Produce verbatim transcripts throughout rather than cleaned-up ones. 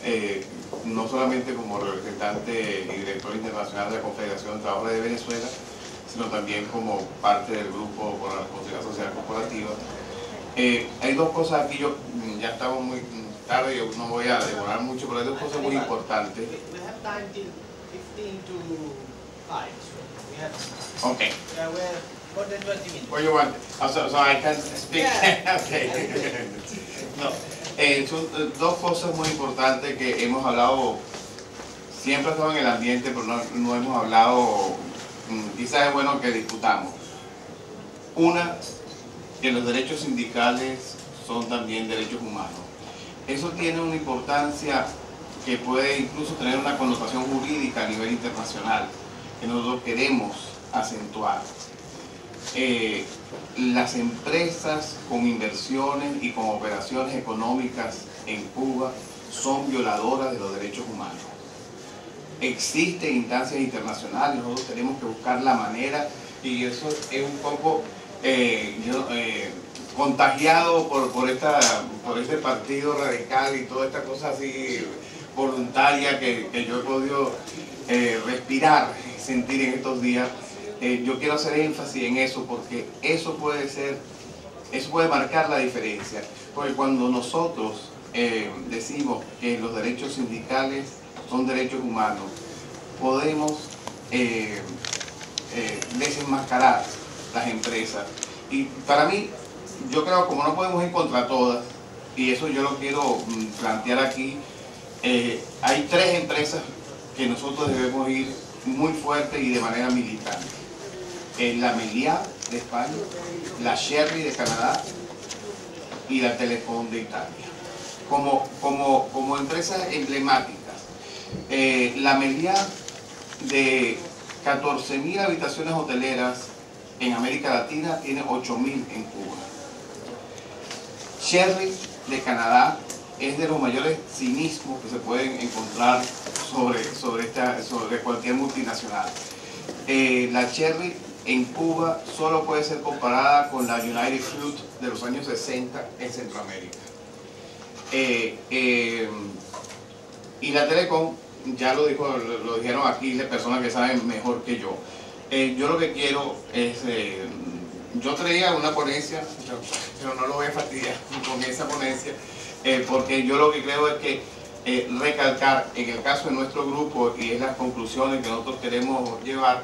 eh, no solamente como representante y director internacional de la Confederación de Trabajadores de Venezuela, sino también como parte del grupo por la responsabilidad social corporativa. Eh, hay dos cosas aquí, yo ya estamos muy tarde, yo no voy a demorar mucho, pero hay dos cosas muy importantes. Okay. What you want? Oh, so, so I can speak. Yeah. Okay. No. Eh, son eh, dos cosas muy importantes que hemos hablado, siempre ha estado en el ambiente, pero no, no hemos hablado, quizás es bueno que discutamos. Una, que los derechos sindicales son también derechos humanos. Eso tiene una importancia que puede incluso tener una connotación jurídica a nivel internacional, que nosotros queremos acentuar. Eh, las empresas con inversiones y con operaciones económicas en Cuba son violadoras de los derechos humanos. Existen instancias internacionales, nosotros tenemos que buscar la manera, y eso es un poco eh, yo, eh, contagiado por, por, esta, por este partido radical y toda esta cosa así voluntaria que, que yo he podido eh, respirar, sentir en estos días. Eh, yo quiero hacer énfasis en eso porque eso puede ser, eso puede marcar la diferencia. Porque cuando nosotros eh, decimos que los derechos sindicales son derechos humanos, podemos eh, eh, desenmascarar las empresas. Y para mí, yo creo que como no podemos ir contra todas, y eso yo lo quiero plantear aquí, eh, hay tres empresas que nosotros debemos ir muy fuerte y de manera militante. Eh, la Meliá de España, la Sherry de Canadá y la Telecom de Italia. Como, como, como empresas emblemáticas. Eh, la Meliá de catorce mil habitaciones hoteleras en América Latina tiene ocho mil en Cuba. Sherry de Canadá es de los mayores cinismos que se pueden encontrar sobre, sobre, esta, sobre cualquier multinacional. Eh, la Sherry en Cuba solo puede ser comparada con la United Fruit de los años sesenta en Centroamérica. Eh, eh, y la Telecom, ya lo, dijo, lo, lo dijeron aquí las personas que saben mejor que yo. Eh, yo lo que quiero es, eh, yo traía una ponencia, pero no lo voy a fastidiar con esa ponencia, eh, porque yo lo que creo es que eh, recalcar en el caso de nuestro grupo y es las conclusiones que nosotros queremos llevar,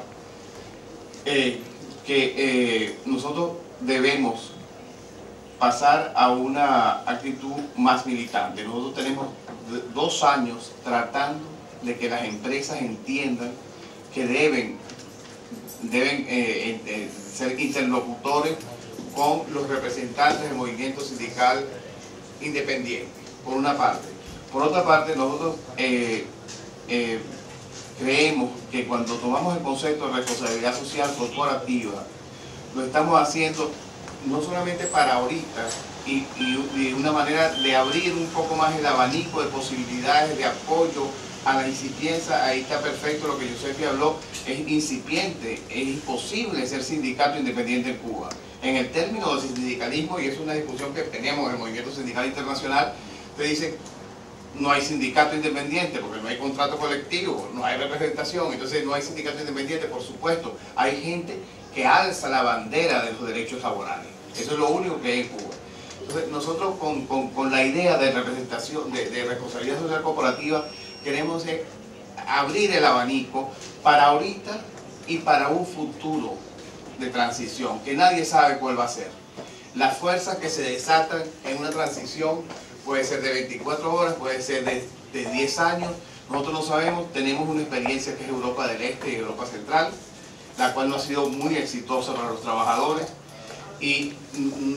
eh, que eh, nosotros debemos pasar a una actitud más militante. Nosotros tenemos dos años tratando de que las empresas entiendan que deben, deben eh, eh, ser interlocutores con los representantes del movimiento sindical independiente, por una parte. Por otra parte, nosotros eh, eh, creemos que cuando tomamos el concepto de responsabilidad social corporativa, lo estamos haciendo no solamente para ahorita, y, y, y una manera de abrir un poco más el abanico de posibilidades de apoyo a la incipiencia. Ahí está perfecto lo que Giuseppe habló, es incipiente, es imposible ser sindicato independiente en Cuba. En el término del sindicalismo, y es una discusión que teníamos en el Movimiento Sindical Internacional, te dicen, no hay sindicato independiente porque no hay contrato colectivo, no hay representación, entonces no hay sindicato independiente. Por supuesto, hay gente que alza la bandera de los derechos laborales. Eso es lo único que hay en Cuba. Entonces, nosotros con, con, con la idea de representación, de, de responsabilidad social corporativa, queremos eh, abrir el abanico para ahorita y para un futuro de transición, que nadie sabe cuál va a ser. Las fuerzas que se desatan en una transición puede ser de veinticuatro horas, puede ser de, de diez años, nosotros no sabemos. Tenemos una experiencia que es Europa del Este y Europa Central, la cual no ha sido muy exitosa para los trabajadores, y mm,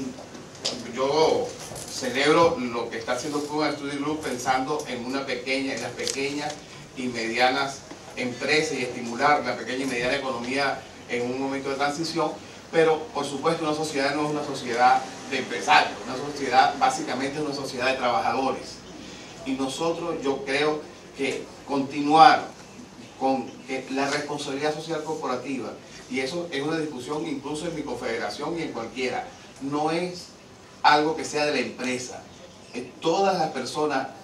yo celebro lo que está haciendo Cuba Study Group pensando en una pequeña, en las pequeñas y medianas empresas y estimular la pequeña y mediana economía en un momento de transición. Pero por supuesto una sociedad no es una sociedad de empresarios, una sociedad básicamente es una sociedad de trabajadores, y nosotros, yo creo que continuar con que la responsabilidad social corporativa, y eso es una discusión incluso en mi confederación y en cualquiera, no es algo que sea de la empresa. Todas las personas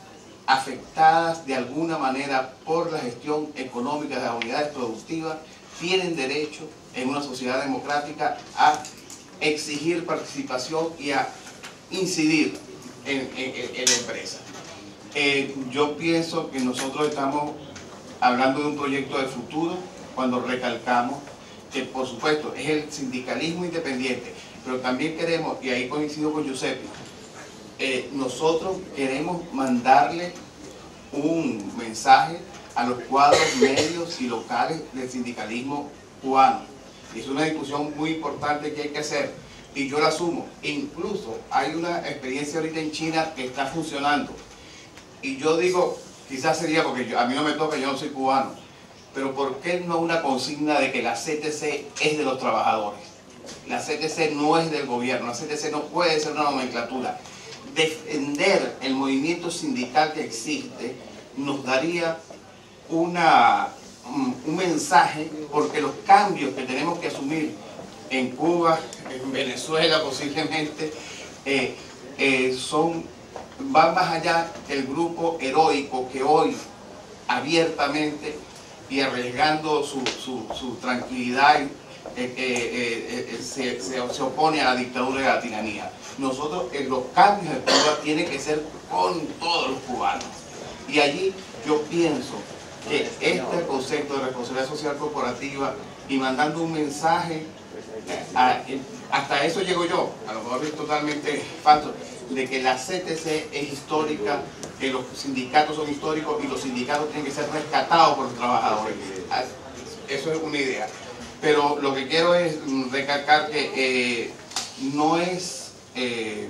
afectadas de alguna manera por la gestión económica de las unidades productivas tienen derecho en una sociedad democrática a exigir participación y a incidir en, en, en la empresa. Eh, yo pienso que nosotros estamos hablando de un proyecto de futuro cuando recalcamos que, por supuesto, es el sindicalismo independiente, pero también queremos, y ahí coincido con Giuseppe, eh, nosotros queremos mandarle un mensaje a los cuadros medios y locales del sindicalismo cubano. Es una discusión muy importante que hay que hacer y yo la asumo. Incluso hay una experiencia ahorita en China que está funcionando y yo digo, quizás sería porque yo, a mí no me toca, yo no soy cubano, pero ¿por qué no una consigna de que la C T C es de los trabajadores? La C T C no es del gobierno, la C T C no puede ser una nomenclatura. Defender el movimiento sindical que existe nos daría una, un mensaje, porque los cambios que tenemos que asumir en Cuba, en Venezuela posiblemente, eh, eh, son, van más allá del grupo heroico que hoy abiertamente y arriesgando su, su, su tranquilidad eh, eh, eh, eh, se, se, se opone a la dictadura y a la tiranía. Nosotros, eh, los cambios de Cuba tienen que ser con todos los cubanos. Y allí yo pienso que este concepto de responsabilidad social corporativa y mandando un mensaje, a, hasta eso llego yo, a lo mejor es totalmente falso, de que la C T C es histórica, que los sindicatos son históricos y los sindicatos tienen que ser rescatados por los trabajadores. Eso es una idea. Pero lo que quiero es recalcar que eh, no es... Eh,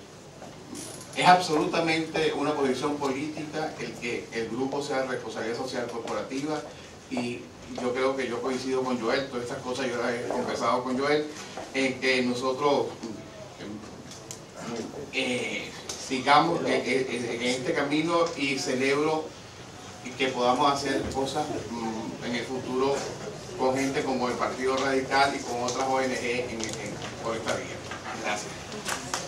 Es absolutamente una posición política el que el grupo sea de responsabilidad social corporativa y yo creo que yo coincido con Joel, todas estas cosas yo las he conversado con Joel, en que nosotros eh, sigamos en, en este camino y celebro que podamos hacer cosas mm, en el futuro con gente como el Partido Radical y con otras O N G en, en, por esta vía. Gracias.